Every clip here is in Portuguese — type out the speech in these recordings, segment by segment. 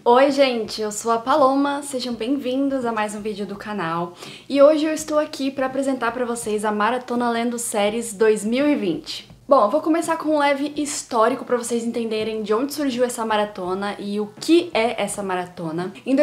Oi gente, eu sou a Paloma, sejam bem-vindos a mais um vídeo do canal. E hoje eu estou aqui para apresentar para vocês a Maratona Lendo Séries 2020. Bom, eu vou começar com um leve histórico para vocês entenderem de onde surgiu essa maratona e o que é essa maratona. Em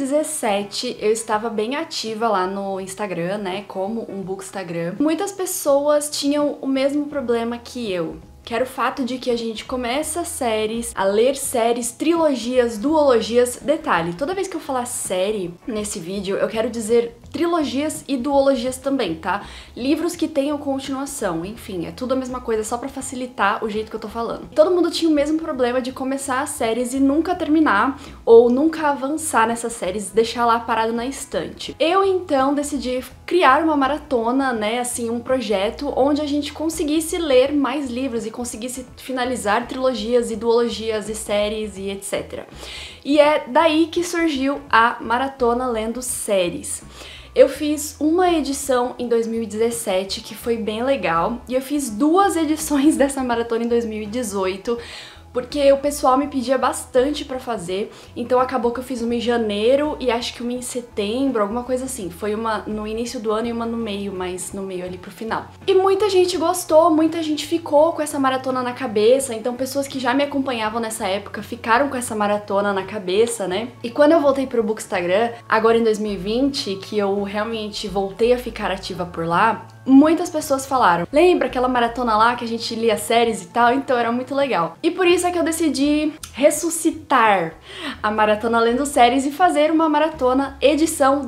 2017, eu estava bem ativa lá no Instagram, né, como um bookstagram. Muitas pessoas tinham o mesmo problema que eu. Que era o fato de que a gente começa séries, a ler séries, trilogias, duologias. Detalhe, toda vez que eu falar série nesse vídeo, eu quero dizer trilogias e duologias também, tá? Livros que tenham continuação, enfim, é tudo a mesma coisa, só pra facilitar o jeito que eu tô falando. Todo mundo tinha o mesmo problema de começar as séries e nunca terminar, ou nunca avançar nessas séries, deixar lá parado na estante. Eu, então, decidi criar uma maratona, né, assim, um projeto onde a gente conseguisse ler mais livros e conseguisse finalizar trilogias e duologias e séries e etc. E é daí que surgiu a Maratona Lendo Séries. Eu fiz uma edição em 2017 que foi bem legal e eu fiz duas edições dessa maratona em 2018 porque o pessoal me pedia bastante pra fazer, então acabou que eu fiz uma em janeiro e acho que uma em setembro, alguma coisa assim. Foi uma no início do ano e uma no meio, mas no meio ali pro final. E muita gente gostou, muita gente ficou com essa maratona na cabeça, então pessoas que já me acompanhavam nessa época ficaram com essa maratona na cabeça, né? E quando eu voltei pro Bookstagram, agora em 2020, que eu realmente voltei a ficar ativa por lá, muitas pessoas falaram: lembra aquela maratona lá que a gente lia séries e tal? Então era muito legal. E por isso é que eu decidi ressuscitar a Maratona Lendo Séries e fazer uma maratona edição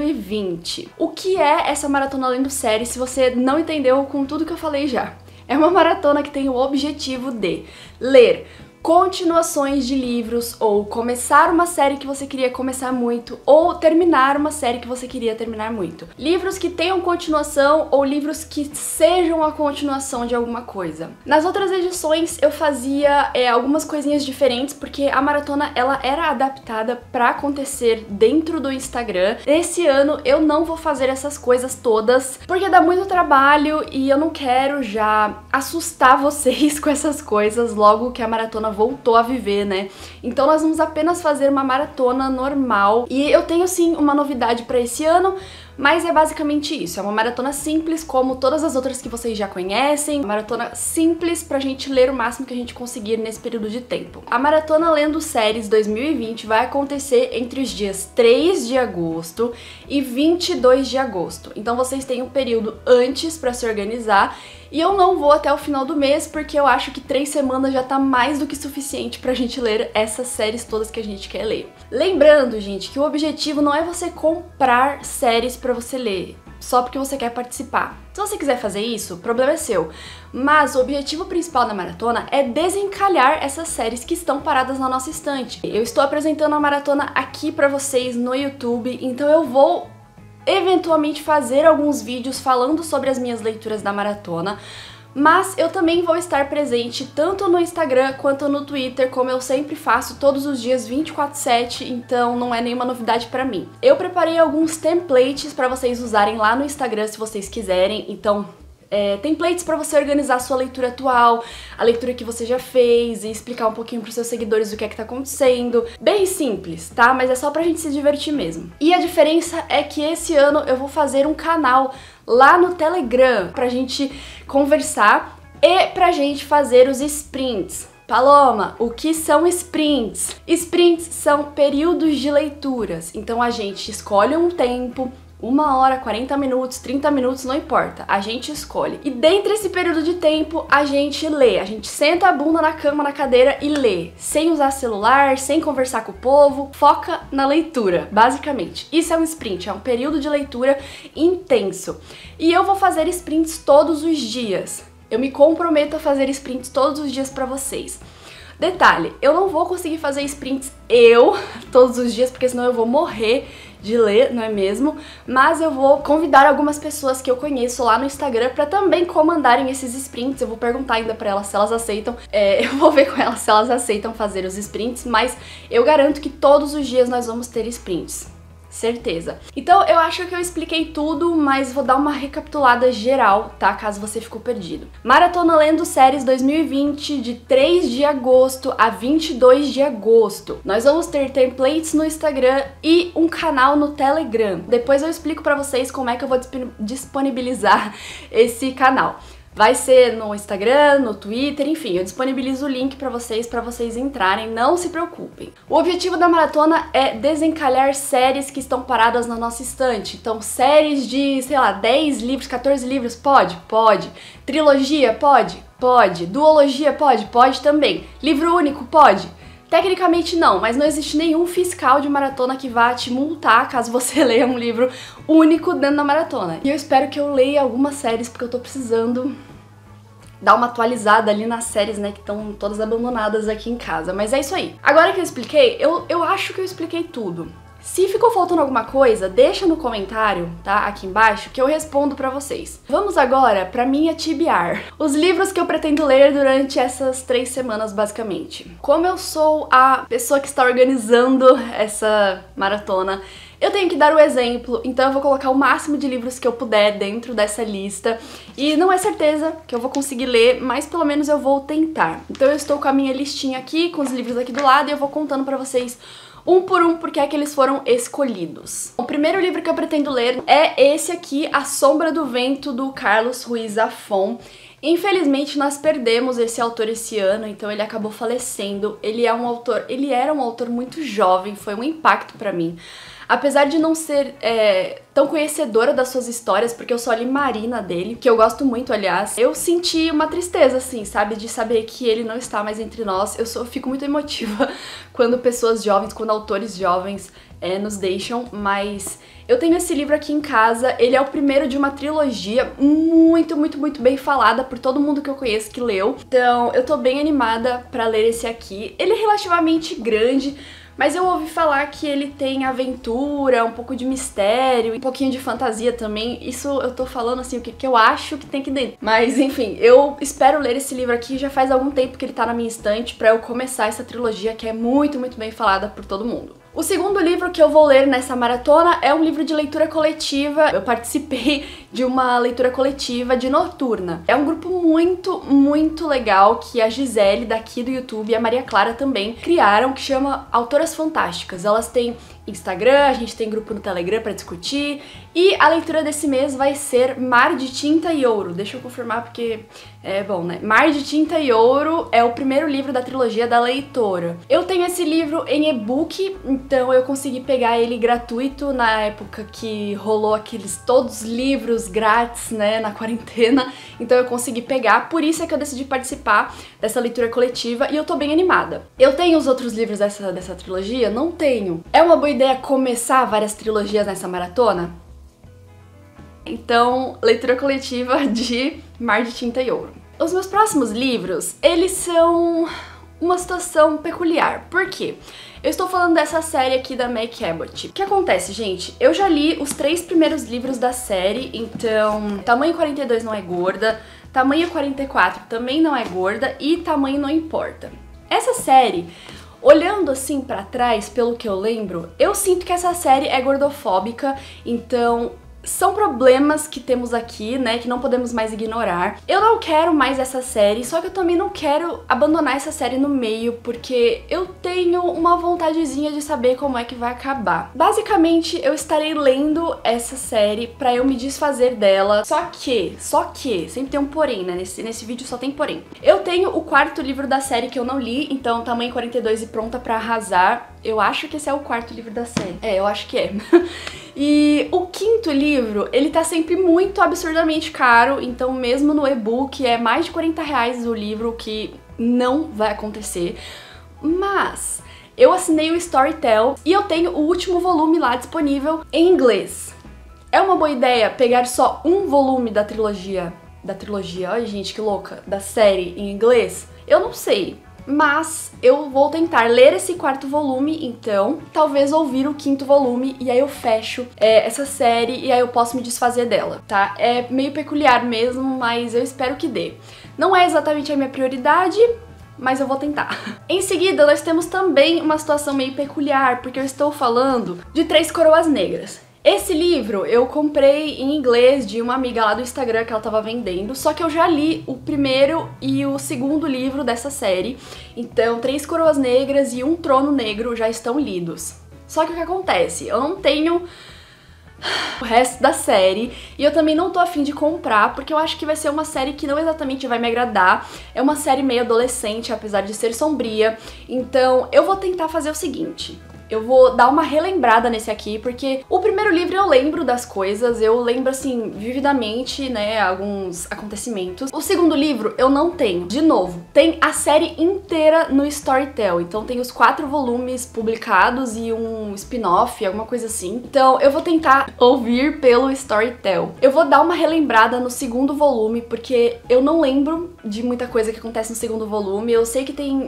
2020. O que é essa Maratona Lendo Séries, se você não entendeu com tudo que eu falei já? É uma maratona que tem o objetivo de ler continuações de livros, ou começar uma série que você queria começar muito, ou terminar uma série que você queria terminar muito. Livros que tenham continuação, ou livros que sejam a continuação de alguma coisa. Nas outras edições eu fazia algumas coisinhas diferentes, porque a maratona ela era adaptada para acontecer dentro do Instagram. Esse ano eu não vou fazer essas coisas todas, porque dá muito trabalho e eu não quero já assustar vocês com essas coisas logo que a maratona voltou a viver, né? Então nós vamos apenas fazer uma maratona normal. E eu tenho sim uma novidade para esse ano, mas é basicamente isso, é uma maratona simples, como todas as outras que vocês já conhecem, uma maratona simples pra gente ler o máximo que a gente conseguir nesse período de tempo. A Maratona Lendo Séries 2020 vai acontecer entre os dias 3 de agosto e 22 de agosto, então vocês têm um período antes pra se organizar. E eu não vou até o final do mês, porque eu acho que 3 semanas já tá mais do que suficiente pra gente ler essas séries todas que a gente quer ler. Lembrando, gente, que o objetivo não é você comprar séries pra você ler, só porque você quer participar. Se você quiser fazer isso, o problema é seu. Mas o objetivo principal da maratona é desencalhar essas séries que estão paradas na nossa estante. Eu estou apresentando a maratona aqui pra vocês no YouTube, então eu vou eventualmente fazer alguns vídeos falando sobre as minhas leituras da maratona, mas eu também vou estar presente tanto no Instagram quanto no Twitter, como eu sempre faço todos os dias 24/7, então não é nenhuma novidade pra mim. Eu preparei alguns templates pra vocês usarem lá no Instagram se vocês quiserem, então templates para você organizar a sua leitura atual, a leitura que você já fez e explicar um pouquinho pros seus seguidores o que é que tá acontecendo. Bem simples, tá? Mas é só pra gente se divertir mesmo. E a diferença é que esse ano eu vou fazer um canal lá no Telegram pra gente conversar e pra gente fazer os sprints. Paloma, o que são sprints? Sprints são períodos de leituras, então a gente escolhe um tempo, 1 hora, 40 minutos, 30 minutos, não importa, a gente escolhe. E dentro desse período de tempo, a gente lê, a gente senta a bunda na cama, na cadeira e lê, sem usar celular, sem conversar com o povo, foca na leitura, basicamente. Isso é um sprint, é um período de leitura intenso. E eu vou fazer sprints todos os dias. Eu me comprometo a fazer sprints todos os dias pra vocês. Detalhe, eu não vou conseguir fazer sprints todos os dias, porque senão eu vou morrer de ler, não é mesmo? Mas eu vou convidar algumas pessoas que eu conheço lá no Instagram pra também comandarem esses sprints. Eu vou perguntar ainda pra elas se elas aceitam. Eu vou ver com elas se elas aceitam fazer os sprints, mas eu garanto que todos os dias nós vamos ter sprints. certeza. Então eu acho que eu expliquei tudo, mas vou dar uma recapitulada geral, tá? Caso você ficou perdido. Maratona Lendo Séries 2020, de 3 de agosto a 22 de agosto. Nós vamos ter templates no Instagram e um canal no Telegram. Depois eu explico pra vocês como é que eu vou disponibilizar esse canal. Vai ser no Instagram, no Twitter, enfim, eu disponibilizo o link pra vocês entrarem, não se preocupem. O objetivo da maratona é desencalhar séries que estão paradas na nossa estante. Então, séries de, sei lá, 10 livros, 14 livros, pode? Pode. Trilogia, pode? Pode. Duologia, pode? Pode também. Livro único, pode? Tecnicamente não, mas não existe nenhum fiscal de maratona que vá te multar caso você leia um livro único dentro da maratona. E eu espero que eu leia algumas séries, porque eu tô precisando dar uma atualizada ali nas séries, né, que estão todas abandonadas aqui em casa. Mas é isso aí. Agora que eu expliquei, eu acho que eu expliquei tudo. Se ficou faltando alguma coisa, deixa no comentário, tá? Aqui embaixo, que eu respondo pra vocês. Vamos agora pra minha TBR. Os livros que eu pretendo ler durante essas 3 semanas, basicamente. Como eu sou a pessoa que está organizando essa maratona, eu tenho que dar o exemplo, então eu vou colocar o máximo de livros que eu puder dentro dessa lista. E não é certeza que eu vou conseguir ler, mas pelo menos eu vou tentar. Então eu estou com a minha listinha aqui, com os livros aqui do lado, e eu vou contando pra vocês um por um porque é que eles foram escolhidos. O primeiro livro que eu pretendo ler é esse aqui, A Sombra do Vento, do Carlos Ruiz Zafón. Infelizmente nós perdemos esse autor esse ano, então ele acabou falecendo. Ele era um autor muito jovem, foi um impacto pra mim. Apesar de não ser tão conhecedora das suas histórias, porque eu só li Marina dele, que eu gosto muito, aliás, eu senti uma tristeza, assim, sabe? De saber que ele não está mais entre nós. Eu fico muito emotiva quando pessoas jovens, quando autores jovens nos deixam, mas eu tenho esse livro aqui em casa. Ele é o primeiro de uma trilogia muito, muito, muito bem falada por todo mundo que eu conheço que leu. Então eu tô bem animada pra ler esse aqui. Ele é relativamente grande, mas eu ouvi falar que ele tem aventura, um pouco de mistério, um pouquinho de fantasia também. Isso eu tô falando assim, o que eu acho que tem aqui dentro. Mas enfim, eu espero ler esse livro aqui, já faz algum tempo que ele tá na minha estante pra eu começar essa trilogia que é muito, muito bem falada por todo mundo. O segundo livro que eu vou ler nessa maratona é um livro de leitura coletiva. Eu participei de uma leitura coletiva de Noturna. É um grupo muito, muito legal que a Gisele, daqui do YouTube, e a Maria Clara também criaram, que chama Autoras Fantásticas. Elas têm Instagram, a gente tem grupo no Telegram pra discutir, e a leitura desse mês vai ser Mar de Tinta e Ouro. Deixa eu confirmar porque é bom, né? Mar de Tinta e Ouro é o primeiro livro da trilogia da Leitora. Eu tenho esse livro em e-book, então eu consegui pegar ele gratuito na época que rolou aqueles todos os livros grátis, né, na quarentena, então eu consegui pegar, por isso é que eu decidi participar dessa leitura coletiva e eu tô bem animada. Eu tenho os outros livros dessa trilogia? Não tenho. É uma boa ideia começar várias trilogias nessa maratona? Então, leitura coletiva de Mar de Tinta e Ouro. Os meus próximos livros, eles são uma situação peculiar. Por quê? Eu estou falando dessa série aqui da Meg Cabot. O que acontece, gente? Eu já li os 3 primeiros livros da série, então tamanho 42 não é gorda, tamanho 44 também não é gorda e tamanho não importa. Essa série, olhando assim pra trás, pelo que eu lembro, eu sinto que essa série é gordofóbica, então são problemas que temos aqui, né, que não podemos mais ignorar. Eu não quero mais essa série, só que eu também não quero abandonar essa série no meio, porque eu tenho uma vontadezinha de saber como é que vai acabar. Basicamente, eu estarei lendo essa série pra eu me desfazer dela, só que, sempre tem um porém, né, nesse vídeo só tem porém. Eu tenho o 4º livro da série que eu não li, então tamanho 42 e pronta pra arrasar. Eu acho que esse é o 4º livro da série. É, eu acho que é. E o 5º livro, ele tá sempre muito absurdamente caro, então mesmo no e-book é mais de 40 reais o livro, o que não vai acontecer. Mas eu assinei o Storytel e eu tenho o último volume lá disponível em inglês. É uma boa ideia pegar só um volume da trilogia, olha gente que louca, da série em inglês? Eu não sei. Mas eu vou tentar ler esse 4º volume, então talvez ouvir o 5º volume e aí eu fecho essa série e aí eu posso me desfazer dela, tá? É meio peculiar mesmo, mas eu espero que dê. Não é exatamente a minha prioridade, mas eu vou tentar. Em seguida, nós temos também uma situação meio peculiar, porque eu estou falando de Três Coroas Negras. Esse livro eu comprei em inglês de uma amiga lá do Instagram que ela tava vendendo, só que eu já li o primeiro e o segundo livro dessa série, então Três Coroas Negras e Um Trono Negro já estão lidos. Só que o que acontece? Eu não tenho o resto da série e eu também não tô afim de comprar, porque eu acho que vai ser uma série que não exatamente vai me agradar. É uma série meio adolescente, apesar de ser sombria, então eu vou tentar fazer o seguinte. Eu vou dar uma relembrada nesse aqui, porque o primeiro livro eu lembro das coisas, eu lembro assim, vividamente, né, alguns acontecimentos. O segundo livro eu não tenho. De novo, tem a série inteira no Storytel, então tem os 4 volumes publicados e um spin-off, alguma coisa assim. Então eu vou tentar ouvir pelo Storytel. Eu vou dar uma relembrada no segundo volume, porque eu não lembro de muita coisa que acontece no segundo volume. Eu sei que tem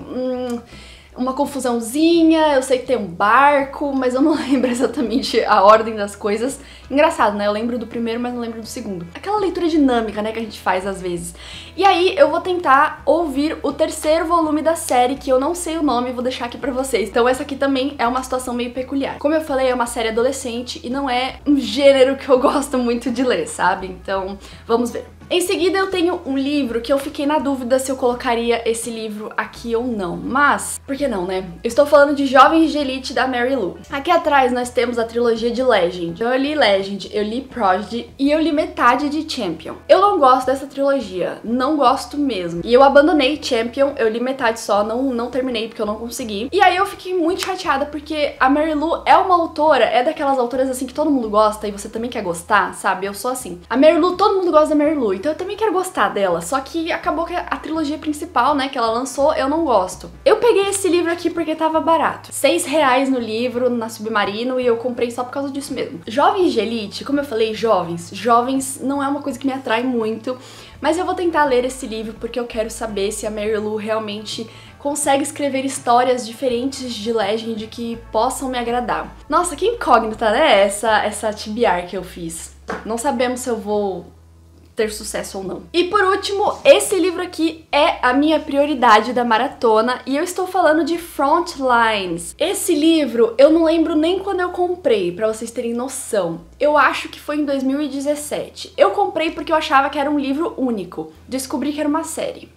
uma confusãozinha, eu sei que tem um barco, mas eu não lembro exatamente a ordem das coisas. Engraçado, né? Eu lembro do primeiro, mas não lembro do segundo. Aquela leitura dinâmica, né, que a gente faz às vezes. E aí eu vou tentar ouvir o terceiro volume da série, que eu não sei o nome, vou deixar aqui pra vocês. Então essa aqui também é uma situação meio peculiar. Como eu falei, é uma série adolescente e não é um gênero que eu gosto muito de ler, sabe? Então, vamos ver. Em seguida eu tenho um livro que eu fiquei na dúvida se eu colocaria esse livro aqui ou não, mas por que não, né? Eu estou falando de Jovens de Elite da Mary Lou. Aqui atrás nós temos a trilogia de Legend. Eu li Legend, eu li Prodigy e eu li metade de Champion. Eu não gosto dessa trilogia, não gosto mesmo. E eu abandonei Champion, eu li metade só, não terminei porque eu não consegui. E aí eu fiquei muito chateada porque a Mary Lou é uma autora, é daquelas autoras assim que todo mundo gosta e você também quer gostar, sabe? Eu sou assim. A Mary Lou, todo mundo gosta da Mary Lou, então eu também quero gostar dela, só que acabou que a trilogia principal, né, que ela lançou, eu não gosto. Eu peguei esse livro aqui porque tava barato. R$6 no livro, na Submarino, e eu comprei só por causa disso mesmo. Jovens de Elite, como eu falei, jovens não é uma coisa que me atrai muito, mas eu vou tentar ler esse livro porque eu quero saber se a Mary Lou realmente consegue escrever histórias diferentes de Legend que possam me agradar. Nossa, que incógnita, né, essa TBR que eu fiz. Não sabemos se eu vou ter sucesso ou não. E por último, esse livro aqui é a minha prioridade da maratona e eu estou falando de Frontlines. Esse livro eu não lembro nem quando eu comprei, pra vocês terem noção. Eu acho que foi em 2017. Eu comprei porque eu achava que era um livro único. Descobri que era uma série.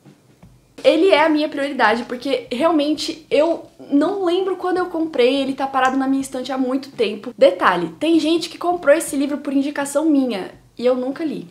Ele é a minha prioridade porque realmente eu não lembro quando eu comprei, ele tá parado na minha estante há muito tempo. Detalhe, tem gente que comprou esse livro por indicação minha. E eu nunca li.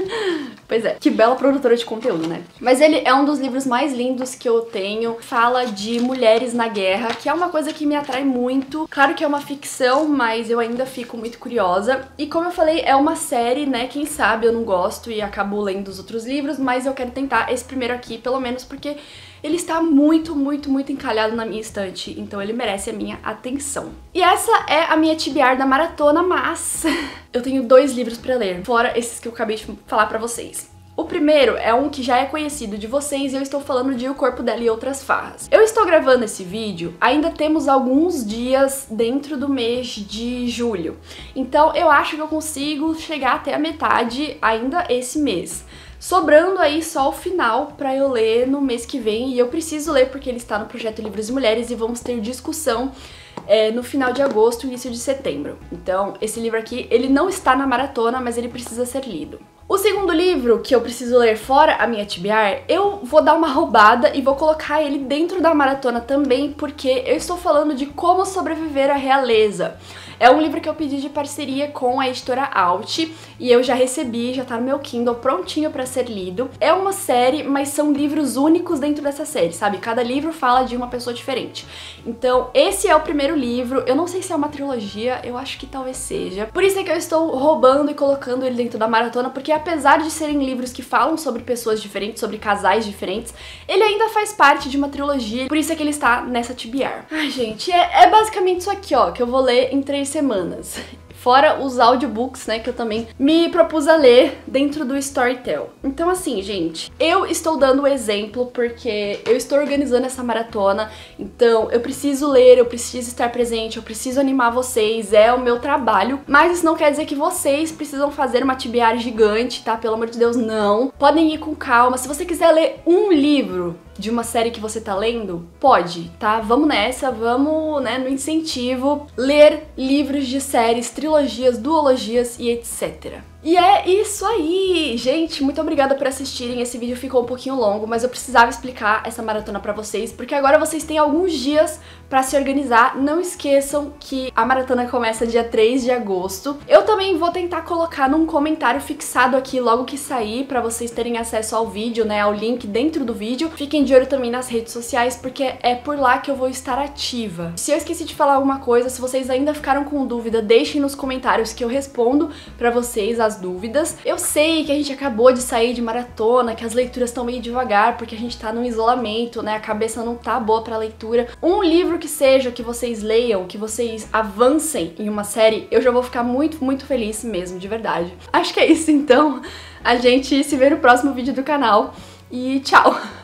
Pois é, que bela produtora de conteúdo, né? Mas ele é um dos livros mais lindos que eu tenho. Fala de mulheres na guerra, que é uma coisa que me atrai muito. Claro que é uma ficção, mas eu ainda fico muito curiosa. E como eu falei, é uma série, né? Quem sabe eu não gosto e acabo lendo os outros livros, mas eu quero tentar esse primeiro aqui, pelo menos porque ele está muito encalhado na minha estante, então ele merece a minha atenção. E essa é a minha TBR da maratona, mas eu tenho 2 livros pra ler, fora esses que eu acabei de falar pra vocês. O primeiro é um que já é conhecido de vocês e eu estou falando de O Corpo Dela e Outras Farras. Eu estou gravando esse vídeo, ainda temos alguns dias dentro do mês de julho, então eu acho que eu consigo chegar até a metade ainda esse mês. Sobrando aí só o final pra eu ler no mês que vem, e eu preciso ler porque ele está no projeto Livros e Mulheres e vamos ter discussão no final de agosto, início de setembro. Então esse livro aqui, ele não está na maratona, mas ele precisa ser lido. O segundo livro que eu preciso ler fora a minha TBR, eu vou dar uma roubada e vou colocar ele dentro da maratona também, porque eu estou falando de Como Sobreviver à Realeza. É um livro que eu pedi de parceria com a editora Alt e eu já recebi, já tá no meu Kindle prontinho pra ser lido. É uma série, mas são livros únicos dentro dessa série, sabe? Cada livro fala de uma pessoa diferente. Então esse é o primeiro livro, eu não sei se é uma trilogia, eu acho que talvez seja. Por isso é que eu estou roubando e colocando ele dentro da maratona, porque apesar de serem livros que falam sobre pessoas diferentes, sobre casais diferentes, ele ainda faz parte de uma trilogia, por isso é que ele está nessa TBR. Ai, gente, é basicamente isso aqui, ó, que eu vou ler em 3 semanas. Fora os audiobooks, né, que eu também me propus a ler dentro do Storytel. Então assim, gente, eu estou dando o exemplo porque eu estou organizando essa maratona, então eu preciso ler, eu preciso estar presente, eu preciso animar vocês, é o meu trabalho, mas isso não quer dizer que vocês precisam fazer uma TBR gigante, tá? Pelo amor de Deus, não. Podem ir com calma. Se você quiser ler um livro, de uma série que você tá lendo? Pode, tá? Vamos nessa, vamos, né, no incentivo, ler livros de séries, trilogias, duologias e etc. E é isso aí, gente, muito obrigada por assistirem, esse vídeo ficou um pouquinho longo, mas eu precisava explicar essa maratona pra vocês, porque agora vocês têm alguns dias pra se organizar. Não esqueçam que a maratona começa dia 3 de agosto. Eu também vou tentar colocar num comentário fixado aqui logo que sair, pra vocês terem acesso ao vídeo, né, ao link dentro do vídeo. Fiquem de olho também nas redes sociais, porque é por lá que eu vou estar ativa. Se eu esqueci de falar alguma coisa, se vocês ainda ficaram com dúvida, deixem nos comentários que eu respondo pra vocês as dúvidas. Eu sei que a gente acabou de sair de maratona, que as leituras estão meio devagar, porque a gente tá num isolamento, né, a cabeça não tá boa pra leitura. Um livro que seja que vocês leiam, que vocês avancem em uma série, eu já vou ficar muito, muito feliz mesmo, de verdade. Acho que é isso então. A gente se vê no próximo vídeo do canal e tchau!